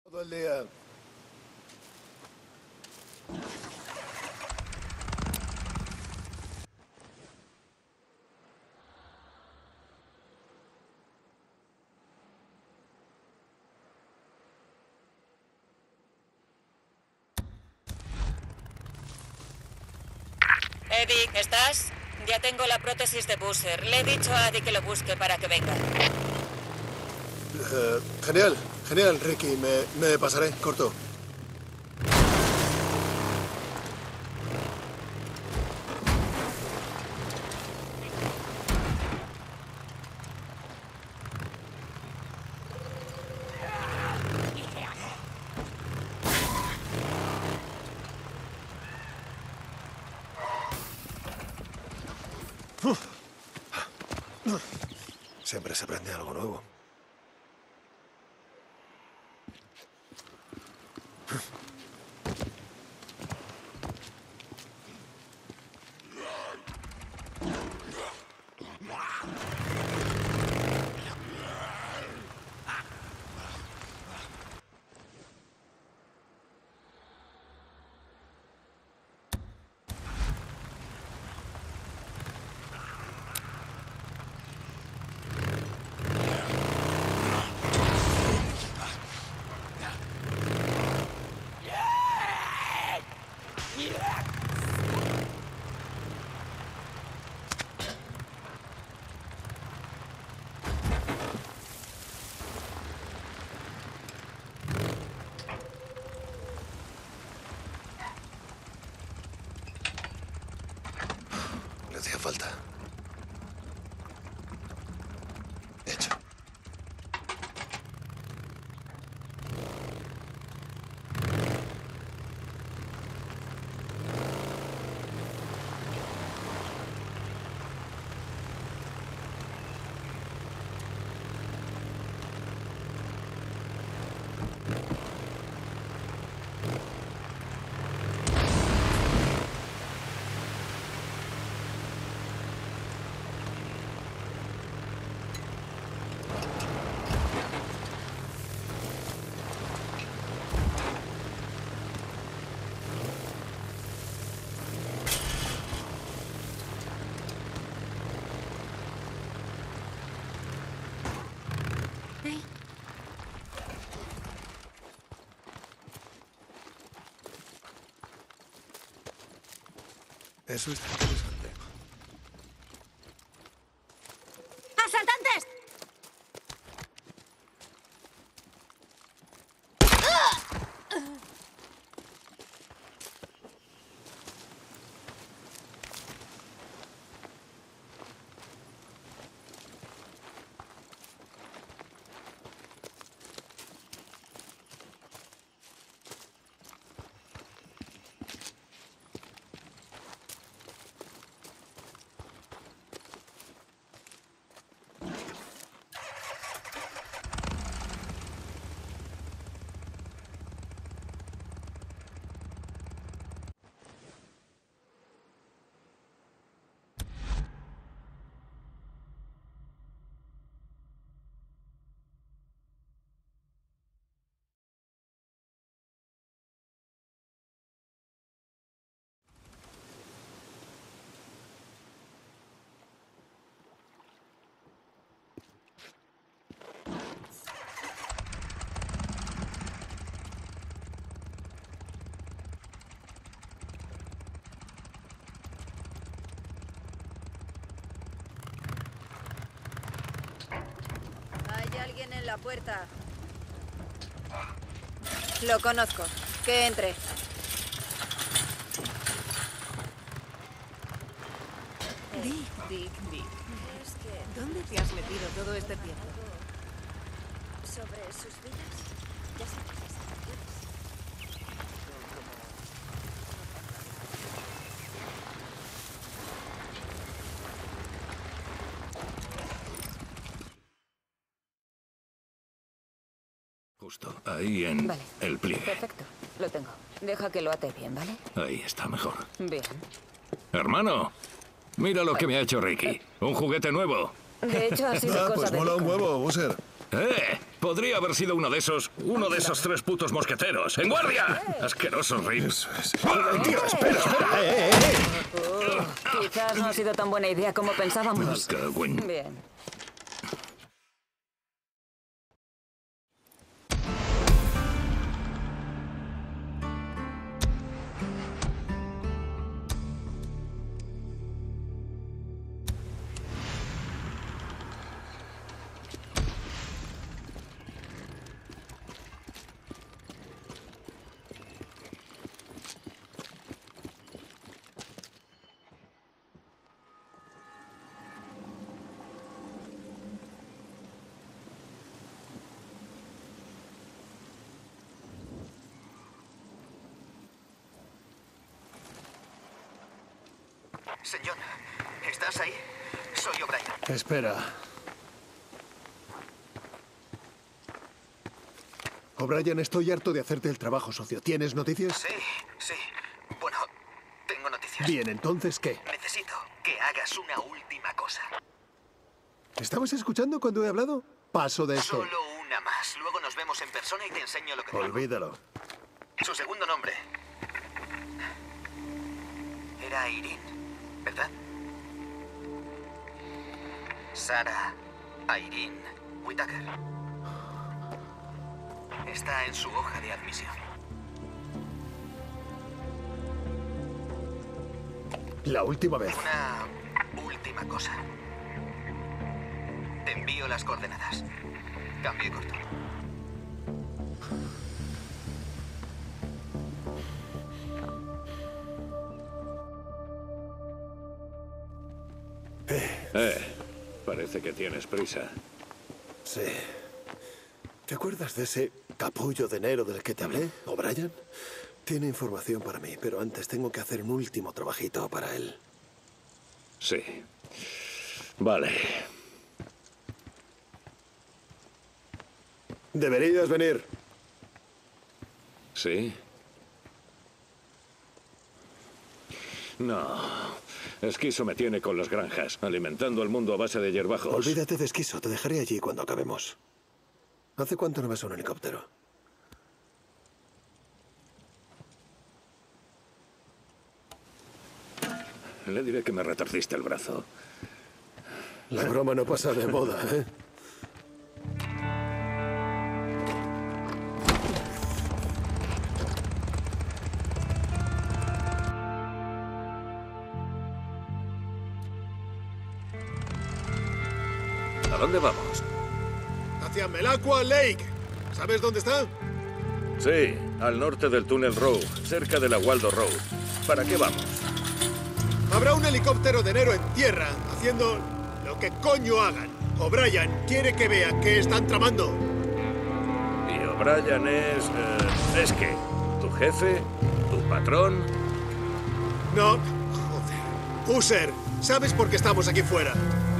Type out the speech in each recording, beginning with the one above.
Todo el día. Eddie, ¿estás? Ya tengo la prótesis de Boozer. Le he dicho a Adi que lo busque para que venga. Genial, Ricky. Me pasaré, corto. Siempre se aprende algo nuevo. Le hacía falta. Hecho. Eso está interesante. ¡Asaltantes! Hay alguien en la puerta. Lo conozco. Que entre. Dick. ¿Dónde te has metido todo este tiempo? Sobre sus vidas. Ya sabes, las aventuras. Justo ahí en Vale. el pliegue. Perfecto. Lo tengo. Deja que lo ate bien, ¿vale? Ahí está mejor. Bien. Hermano, mira lo que me ha hecho Ricky. Un juguete nuevo. De hecho, ha sido cosa Pues de mola un Nico. huevo, Boozer. Podría haber sido uno de esos 3 putos mosqueteros. ¡En guardia! Asqueroso, Rick. Eso es. Tío, espera, espera. Quizás no ha sido tan buena idea como pensábamos. Cagüín. Bien. Señor, ¿estás ahí? Soy O'Brien. Espera. O'Brien, estoy harto de hacerte el trabajo, socio. ¿Tienes noticias? Sí. Bueno, tengo noticias. Bien, entonces, ¿qué? Necesito que hagas una última cosa. ¿Estabas escuchando cuando he hablado? Paso de esto. Solo una más. Luego nos vemos en persona y te enseño lo que tengo. Olvídalo. Su segundo nombre era Irene, ¿verdad? Sarah Irene Whittaker. Está en su hoja de admisión. La última vez. Una última cosa. Te envío las coordenadas. Cambio y corto. Parece que tienes prisa. Sí. ¿Te acuerdas de ese capullo de enero del que te hablé, O'Brien? Tiene información para mí, pero antes tengo que hacer un último trabajito para él. Sí. Vale. Deberías venir. ¿Sí? No. Esquizo me tiene con las granjas, alimentando al mundo a base de hierbajos. Olvídate de Esquizo, te dejaré allí cuando acabemos. ¿Hace cuánto no ves un helicóptero? Le diré que me retorciste el brazo. La broma no pasa de moda, ¿eh? ¿A dónde vamos? Hacia Melaqua Lake. ¿Sabes dónde está? Sí, al norte del túnel Road, cerca de la Waldo Road. ¿Para qué vamos? Habrá un helicóptero de enero en tierra, haciendo lo que coño hagan. O'Brien quiere que vean qué están tramando. Y O'Brien ¿es qué? ¿Tu jefe? ¿Tu patrón? No, joder. Boozer, ¿sabes por qué estamos aquí fuera?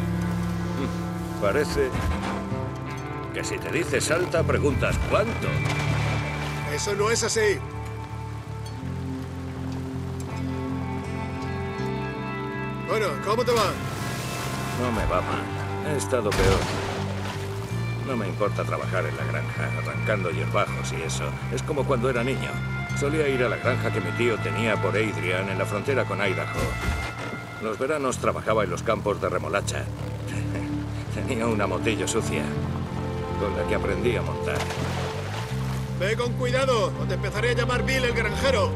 Parece que si te dice salta, preguntas ¿cuánto? Eso no es así. Bueno, ¿cómo te va? No me va mal. He estado peor. No me importa trabajar en la granja, arrancando hierbajos y eso. Es como cuando era niño. Solía ir a la granja que mi tío tenía por Adrian, en la frontera con Idaho. Los veranos trabajaba en los campos de remolacha. Tenía una motillo sucia, con la que aprendí a montar. Ve con cuidado, o te empezaré a llamar Bill el granjero.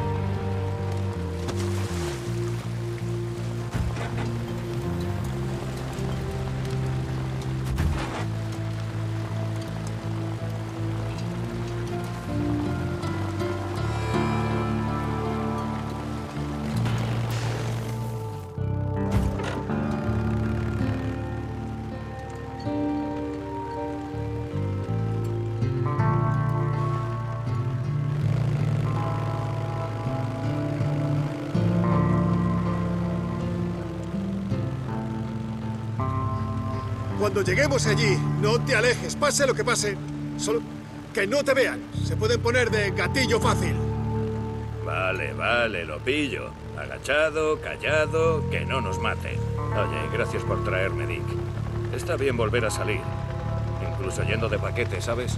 Cuando lleguemos allí, no te alejes, pase lo que pase. Solo que no te vean. Se pueden poner de gatillo fácil. Vale, vale, lo pillo. Agachado, callado, que no nos maten. Oye, gracias por traerme, Dick. Está bien volver a salir. Incluso yendo de paquete, ¿sabes?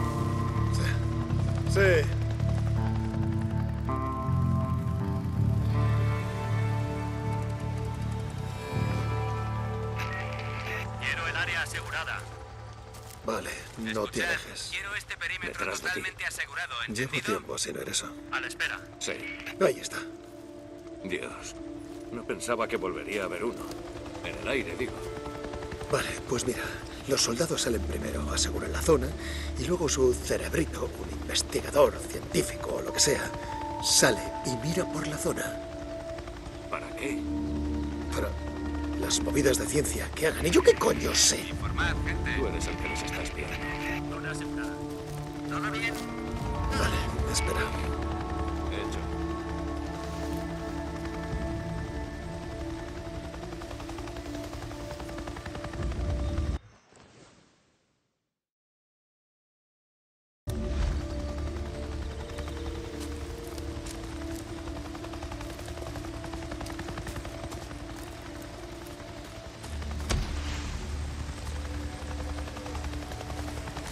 Sí. Quiero el área asegurada. Vale, no te Escuchad, alejes. quiero este perímetro Detrás de ti. totalmente asegurado, Llevo ¿entendido? tiempo sin ver eso. A la espera. Sí. Ahí está. Dios. No pensaba que volvería a ver uno. En el aire, digo. Vale, pues mira, los soldados salen primero, aseguran la zona, y luego su cerebrito, un investigador, científico o lo que sea, sale y mira por la zona. ¿Para qué? Para las movidas de ciencia que hagan. ¿Y yo qué coño sé? Informad, gente. Tú eres el que les está espiando. Zona asegurada. ¿Todo bien? Vale, espera.